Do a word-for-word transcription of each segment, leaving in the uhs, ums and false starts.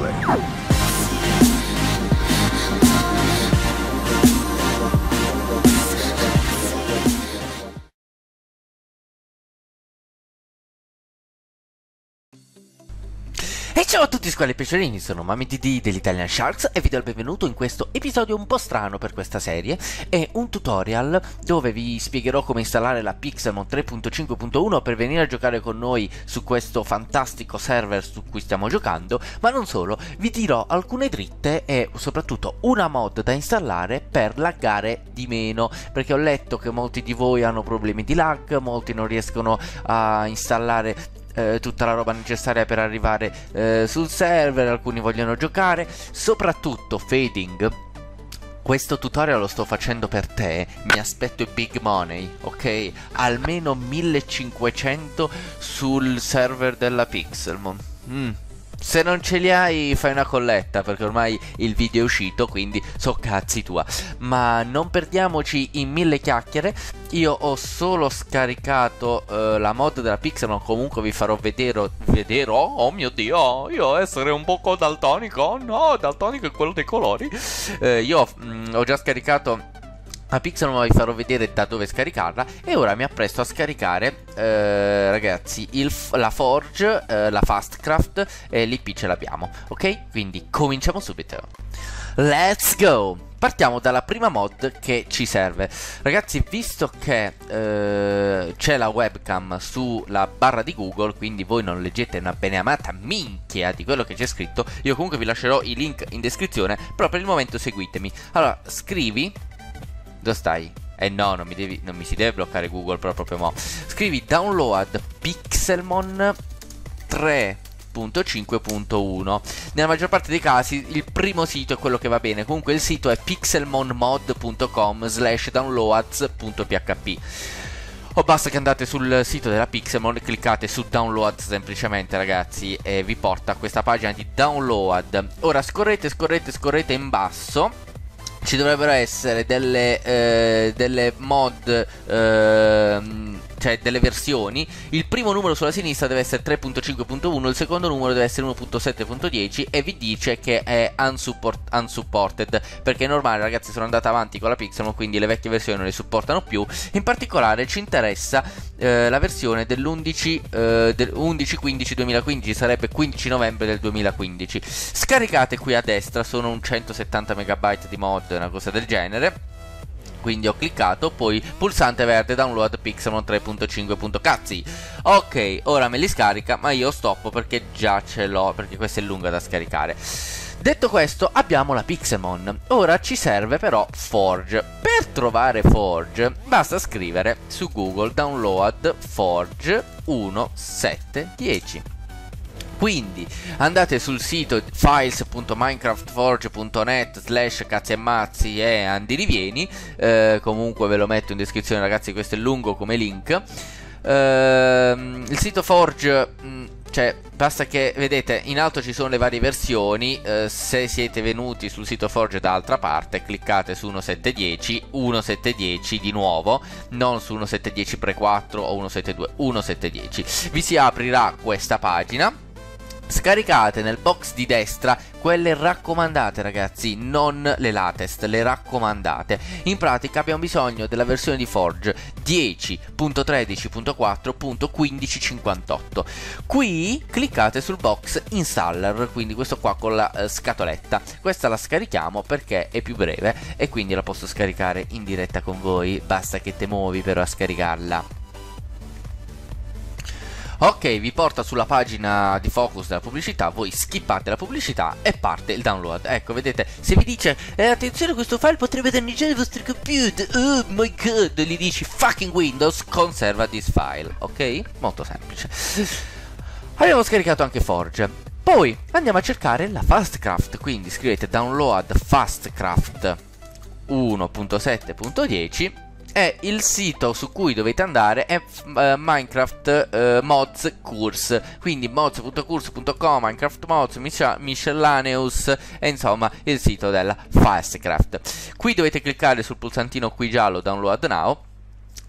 Play. E ciao a tutti squali pesciolini, sono MamiDD dell'Italian Sharks e vi do il benvenuto in questo episodio un po' strano per questa serie. È un tutorial dove vi spiegherò come installare la Pixelmon tre punto cinque punto uno per venire a giocare con noi su questo fantastico server su cui stiamo giocando, ma non solo, vi dirò alcune dritte e soprattutto una mod da installare per laggare di meno, perché ho letto che molti di voi hanno problemi di lag, molti non riescono a installare Eh, tutta la roba necessaria per arrivare eh, sul server, alcuni vogliono giocare, soprattutto Fading. Questo tutorial lo sto facendo per te, mi aspetto i big money, ok? Almeno millecinquecento sul server della Pixelmon. Mm. Se non ce li hai fai una colletta, perché ormai il video è uscito, quindi so cazzi tua. Ma non perdiamoci in mille chiacchiere. Io ho solo scaricato uh, la mod della Pixelmon. Comunque vi farò vedere, vedere oh, oh mio dio, io essere un poco daltonico. No, daltonico è quello dei colori. uh, Io mh, ho già scaricato la Pixelmon, vi farò vedere da dove scaricarla. E ora mi appresto a scaricare eh, ragazzi il, la Forge, eh, la Fastcraft e l'I P ce l'abbiamo, ok? Quindi cominciamo subito. Let's go! Partiamo dalla prima mod che ci serve. Ragazzi, visto che eh, c'è la webcam sulla barra di Google, quindi voi non leggete una beneamata minchia di quello che c'è scritto, io comunque vi lascerò i link in descrizione, però per il momento seguitemi. Allora, scrivi... Dove stai? Eh no, non mi, devi, non mi si deve bloccare Google, però proprio mo. Scrivi download Pixelmon tre punto cinque punto uno. Nella maggior parte dei casi il primo sito è quello che va bene. Comunque il sito è pixelmonmod punto com slash downloads punto p h p. O basta che andate sul sito della Pixelmon e cliccate su download semplicemente, ragazzi, e vi porta a questa pagina di download. Ora scorrete, scorrete, scorrete in basso. Ci dovrebbero essere delle, eh, delle mod, eh, cioè delle versioni. Il primo numero sulla sinistra deve essere tre punto cinque punto uno, il secondo numero deve essere uno punto sette punto dieci e vi dice che è unsupport unsupported, perché è normale, ragazzi, sono andata avanti con la Pixelmon, quindi le vecchie versioni non le supportano più. In particolare ci interessa eh, la versione dell'undici eh, del undici quindici duemilaquindici, sarebbe quindici novembre del duemilaquindici. Scaricate qui a destra, sono un centosettanta megabyte di mod, una cosa del genere. Quindi ho cliccato, poi pulsante verde download Pixelmon tre punto cinque. Cazzi. Ok, ora me li scarica, ma io stoppo perché già ce l'ho, perché questa è lunga da scaricare. Detto questo, abbiamo la Pixelmon. Ora ci serve però Forge. Per trovare Forge basta scrivere su Google download Forge uno sette dieci. Quindi andate sul sito files punto minecraftforge punto net slash cazzi e mazzi e andirivieni. eh, Comunque ve lo metto in descrizione, ragazzi, questo è lungo come link. eh, Il sito Forge, mh, cioè basta che, vedete, in alto ci sono le varie versioni. eh, Se siete venuti sul sito Forge da altra parte, cliccate su uno sette dieci, uno sette dieci di nuovo, non su uno sette dieci pre quattro o uno sette due, uno sette dieci. Vi si aprirà questa pagina. Scaricate nel box di destra quelle raccomandate, ragazzi, non le latest, le raccomandate. In pratica abbiamo bisogno della versione di Forge dieci punto tredici punto quattro punto quindici cinquantotto. Qui cliccate sul box installer, quindi questo qua con la eh, scatoletta. Questa la scarichiamo perché è più breve e quindi la posso scaricare in diretta con voi. Basta che te muovi però a scaricarla. Ok, vi porta sulla pagina di focus della pubblicità, voi skippate la pubblicità e parte il download. Ecco, vedete, se vi dice eh, attenzione, questo file potrebbe danneggiare il vostro computer, oh my god, gli dici fucking Windows, conserva this file, ok? Molto semplice. Abbiamo scaricato anche Forge. Poi andiamo a cercare la Fastcraft, quindi scrivete download Fastcraft uno punto sette punto dieci. E il sito su cui dovete andare è uh, Minecraft uh, Mods Course, quindi mods punto course punto com, Minecraft Mods, Miscellaneous, e insomma il sito della Fastcraft. Qui dovete cliccare sul pulsantino qui giallo Download Now.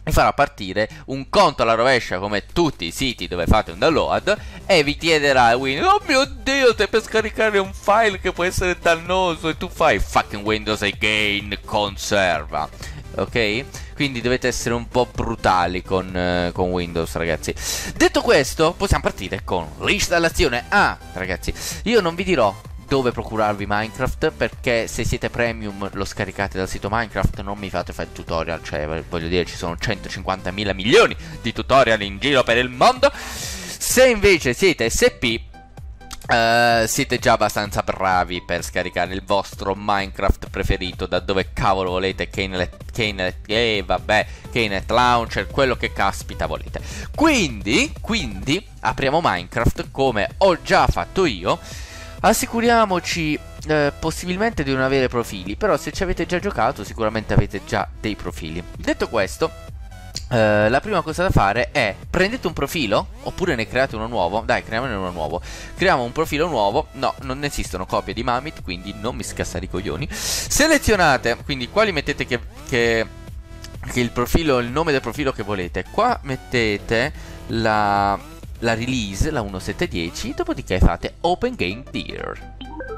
vi farà partire un conto alla rovescia come tutti i siti dove fate un download e vi chiederà Windows, oh mio Dio, stai per scaricare un file che può essere dannoso, e tu fai fucking Windows again, conserva, ok? Quindi dovete essere un po' brutali con, eh, con Windows, ragazzi. Detto questo, possiamo partire con l'installazione. Ah, ragazzi, io non vi dirò dove procurarvi Minecraft, perché se siete premium lo scaricate dal sito Minecraft, non mi fate fare tutorial, cioè voglio dire, ci sono centocinquantamila milioni di tutorial in giro per il mondo. Se invece siete S P, Uh, siete già abbastanza bravi per scaricare il vostro Minecraft preferito da dove cavolo volete, Knet, Knet, eh, vabbè, Knet Launcher, quello che caspita volete. Quindi, quindi, apriamo Minecraft come ho già fatto io. Assicuriamoci eh, possibilmente di non avere profili, però se ci avete già giocato sicuramente avete già dei profili. Detto questo, Uh, la prima cosa da fare è prendete un profilo oppure ne create uno nuovo. Dai, creiamone uno nuovo. Creiamo un profilo nuovo. No, non esistono copie di Mammoth, quindi non mi scassare i coglioni. Selezionate, quindi quali mettete che, che, che il profilo, il nome del profilo che volete. Qua mettete la, la release, la diciannovecentodieci. Dopodiché fate Open Game Tier.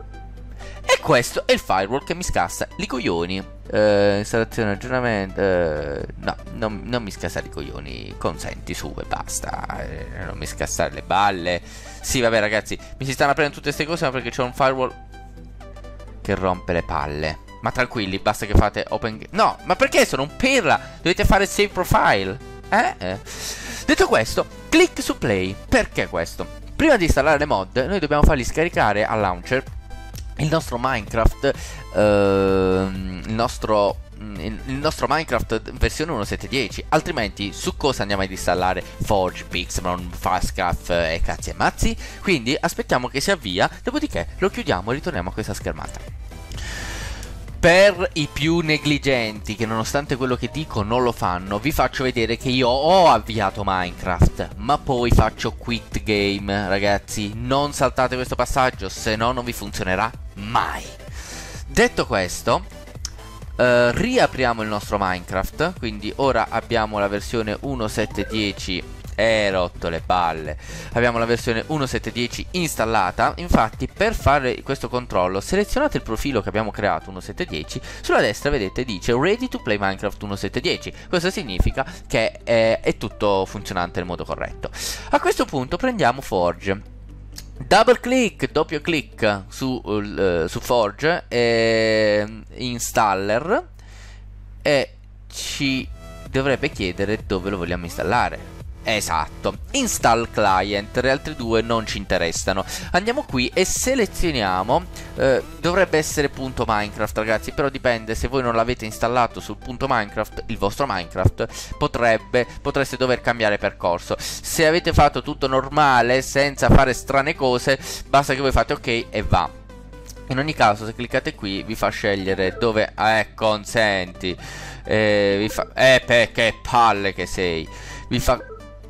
E questo è il firewall che mi scassa i coglioni. Uh, installazione, aggiornamento. Uh, no, non, non mi scassare i coglioni. Consenti su e basta. Uh, non mi scassare le balle. Sì, vabbè, ragazzi, mi si stanno aprendo tutte queste cose, ma perché c'è un firewall che rompe le palle. Ma tranquilli, basta che fate open. No, ma perché sono un pirla? Dovete fare save profile. Eh? eh. Detto questo, clic su play. Perché questo? Prima di installare le mod, noi dobbiamo farli scaricare al launcher il nostro Minecraft, uh, il nostro il, il nostro Minecraft versione diciannovecentodieci. Altrimenti su cosa andiamo ad installare? Forge, Pixelmon, Fastcraft e cazzi e mazzi. Quindi aspettiamo che si avvia, dopodiché lo chiudiamo e ritorniamo a questa schermata. Per i più negligenti che nonostante quello che dico non lo fanno, vi faccio vedere che io ho avviato Minecraft, ma poi faccio quit game, ragazzi. Non saltate questo passaggio, se no non vi funzionerà mai. Detto questo, uh, riapriamo il nostro Minecraft. Quindi ora abbiamo la versione diciannovecentodieci. E rotto le palle. Abbiamo la versione diciannovecentodieci installata. Infatti, per fare questo controllo, selezionate il profilo che abbiamo creato diciannovecentodieci. Sulla destra vedete dice Ready to play Minecraft diciannovecentodieci. Questo significa che è, è tutto funzionante nel modo corretto. A questo punto prendiamo Forge. Double click, doppio clic su, uh, su Forge e installer, e ci dovrebbe chiedere dove lo vogliamo installare. Esatto, install client. Le altre due non ci interessano. Andiamo qui e selezioniamo, eh, dovrebbe essere punto Minecraft, ragazzi, però dipende. Se voi non l'avete installato sul punto Minecraft, il vostro Minecraft potrebbe potreste dover cambiare percorso. Se avete fatto tutto normale senza fare strane cose, basta che voi fate ok e va. In ogni caso, se cliccate qui vi fa scegliere dove eh, consenti, eh, vi fa eh pe, che palle che sei, vi fa.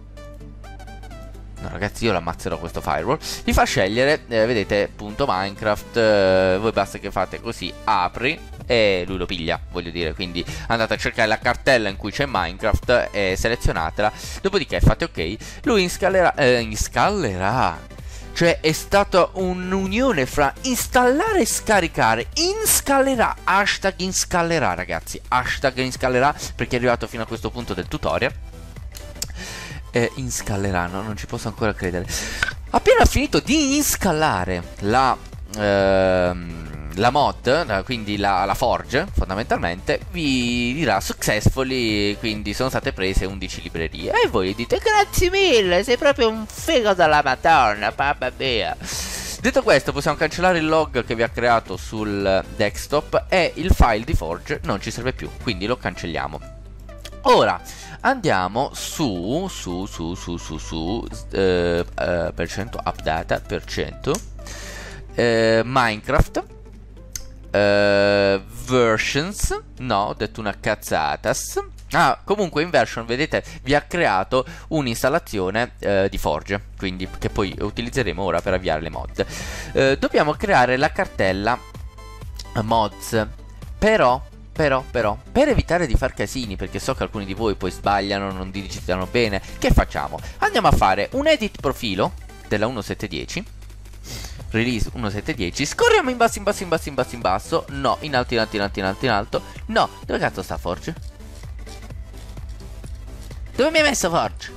No, ragazzi, io l'ammazzerò questo firewall. Vi fa scegliere, eh, vedete, punto Minecraft, eh, voi basta che fate così, apri, e lui lo piglia, voglio dire. Quindi andate a cercare la cartella in cui c'è Minecraft e selezionatela. Dopodiché fate ok, lui installerà, eh, installerà. Cioè è stata un'unione fra installare e scaricare. Installerà, hashtag installerà, ragazzi, hashtag installerà, perché è arrivato fino a questo punto del tutorial. Eh, installeranno, non ci posso ancora credere. Appena finito di installare la, ehm, la mod, quindi la, la Forge, fondamentalmente, vi dirà successfully, quindi sono state prese undici librerie. E voi dite grazie mille, sei proprio un figo della madonna, mamma mia. Detto questo, possiamo cancellare il log che vi ha creato sul desktop e il file di Forge non ci serve più, quindi lo cancelliamo. Ora andiamo su su su su su su eh, eh, percento updata percento eh, Minecraft eh, versions. No, ho detto una cazzatas. Ah, comunque in version, vedete, vi ha creato un'installazione eh, di Forge, quindi che poi utilizzeremo ora per avviare le mod. Eh, dobbiamo creare la cartella mods, però però, però, per evitare di far casini, perché so che alcuni di voi poi sbagliano, non digitano bene, che facciamo? Andiamo a fare un edit profilo della sette dieci, release sette dieci, scorriamo in basso, in basso, in basso, in basso, in basso, no, in alto, in alto, in alto, in alto, in alto, no, dove cazzo sta Forge? Dove mi hai messo Forge?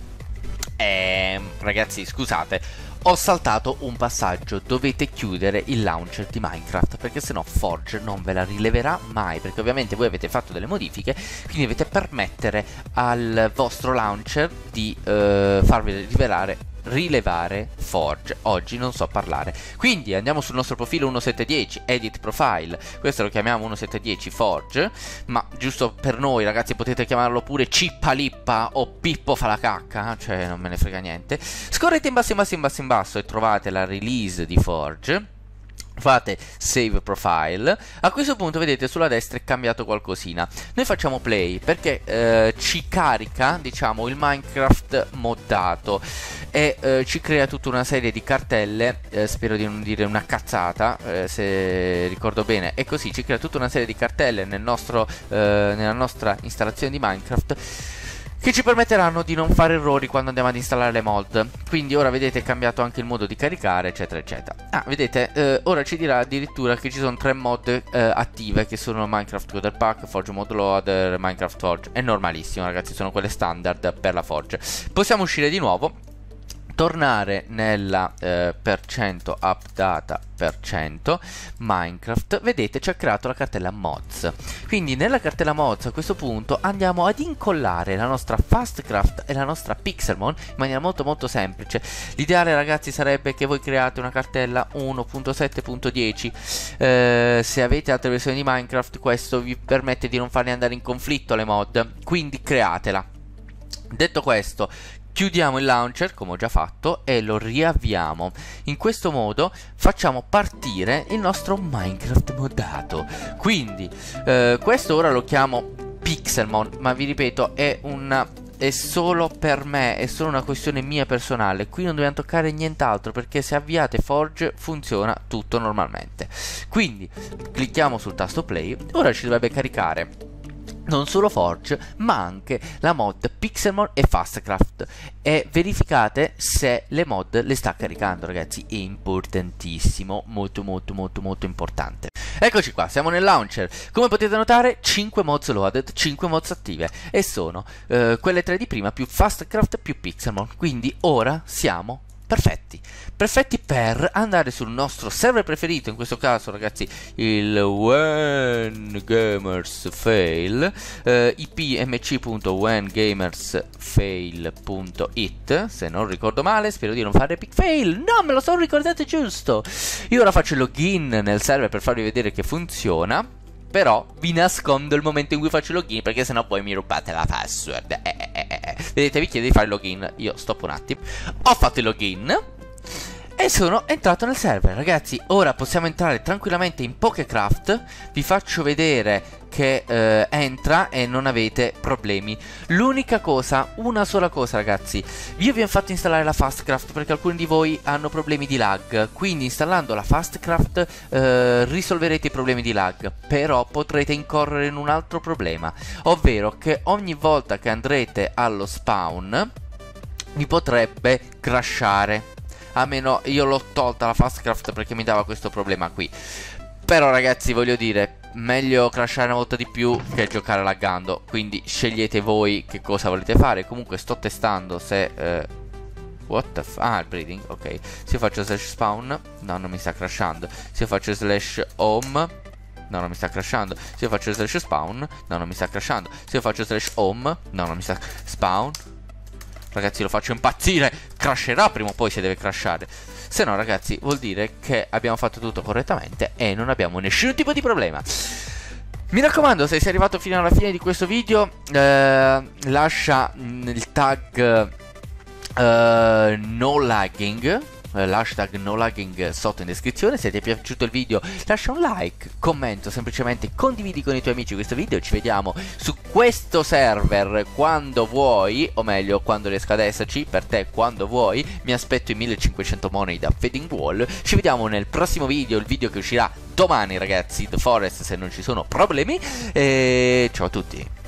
Ehm, ragazzi, scusate, ho saltato un passaggio. Dovete chiudere il launcher di Minecraft, perché sennò Forge non ve la rileverà mai, perché ovviamente voi avete fatto delle modifiche, quindi dovete permettere al vostro launcher di eh, farvi rivelare rilevare Forge. Oggi non so parlare, quindi andiamo sul nostro profilo sette dieci, edit profile, questo lo chiamiamo sette dieci Forge, ma giusto per noi ragazzi potete chiamarlo pure Cippalippa o Pippo fa la cacca, cioè non me ne frega niente. Scorrete in basso, in basso, in basso, in basso e trovate la release di Forge. Fate save profile. A questo punto vedete sulla destra è cambiato qualcosina. Noi facciamo play perché eh, ci carica, diciamo, il Minecraft moddato e eh, ci crea tutta una serie di cartelle. eh, Spero di non dire una cazzata, eh, se ricordo bene è così. Ci crea tutta una serie di cartelle nel nostro, eh, nella nostra installazione di Minecraft, che ci permetteranno di non fare errori quando andiamo ad installare le mod. Quindi ora vedete è cambiato anche il modo di caricare, eccetera eccetera. Ah, vedete, eh, ora ci dirà addirittura che ci sono tre mod eh, attive, che sono Minecraft Coder Pack, Forge Mod Loader, Minecraft Forge. È normalissimo ragazzi, sono quelle standard per la Forge. Possiamo uscire di nuovo, tornare nella eh, percento updata percento Minecraft. Vedete ci ha creato la cartella mods, quindi nella cartella mods a questo punto andiamo ad incollare la nostra Fastcraft e la nostra Pixelmon in maniera molto molto semplice. L'ideale ragazzi sarebbe che voi create una cartella uno punto sette punto dieci, eh, se avete altre versioni di Minecraft questo vi permette di non farle andare in conflitto le mod, quindi createla. Detto questo, chiudiamo il launcher come ho già fatto e lo riavviamo. In questo modo facciamo partire il nostro Minecraft moddato. Quindi eh, questo ora lo chiamo Pixelmon, ma vi ripeto è una... è solo per me, è solo una questione mia personale. Qui non dobbiamo toccare nient'altro, perché se avviate Forge funziona tutto normalmente. Quindi clicchiamo sul tasto play. Ora ci dovrebbe caricare non solo Forge ma anche la mod Pixelmon e Fastcraft, e verificate se le mod le sta caricando ragazzi, è importantissimo, molto molto molto molto importante. Eccoci qua, siamo nel launcher. Come potete notare cinque mods loaded, cinque mods attive, e sono eh, quelle tre di prima più Fastcraft più Pixelmon. Quindi ora siamo perfetti, perfetti per andare sul nostro server preferito, in questo caso ragazzi il When Gamers Fail, eh, i p m c punto when gamers fail punto it, se non ricordo male, spero di non fare epic fail, no me lo sono ricordato giusto. Io ora faccio il login nel server per farvi vedere che funziona, però vi nascondo il momento in cui faccio il login, perché sennò poi mi rubate la password. eh, eh, eh, eh. Vedete, vi chiede di fare il login, io stoppo un attimo. Ho fatto il login e sono entrato nel server ragazzi. Ora possiamo entrare tranquillamente in Pokécraft. Vi faccio vedere che eh, entra e non avete problemi. L'unica cosa, una sola cosa ragazzi, io vi ho fatto installare la Fastcraft perché alcuni di voi hanno problemi di lag, quindi installando la Fastcraft eh, risolverete i problemi di lag. Però potrete incorrere in un altro problema, ovvero che ogni volta che andrete allo spawn vi potrebbe crashare. A meno, io l'ho tolta la Fastcraft perché mi dava questo problema qui. Però ragazzi voglio dire, meglio crashare una volta di più che giocare laggando, quindi scegliete voi che cosa volete fare. Comunque sto testando se eh, what the f... ah, il breeding, ok. Se io faccio slash spawn, no, non mi sta crashando. Se io faccio slash home, no, non mi sta crashando. Se io faccio slash spawn, no, non mi sta crashando. Se io faccio slash home, no, non mi sta spawn. Ragazzi lo faccio impazzire, crasherà prima o poi se deve crashare. Se no ragazzi vuol dire che abbiamo fatto tutto correttamente e non abbiamo nessun tipo di problema. Mi raccomando, se sei arrivato fino alla fine di questo video, eh, lascia il tag eh, no lagging, eh, l'hashtag nolagging sotto in descrizione. Se ti è piaciuto il video lascia un like, commento, semplicemente condividi con i tuoi amici questo video. Ci vediamo su questo server quando vuoi, o meglio quando riesca ad esserci per te, quando vuoi. Mi aspetto i millecinquecento money da Fading Wall. Ci vediamo nel prossimo video, il video che uscirà domani ragazzi, The Forest, se non ci sono problemi. E ciao a tutti.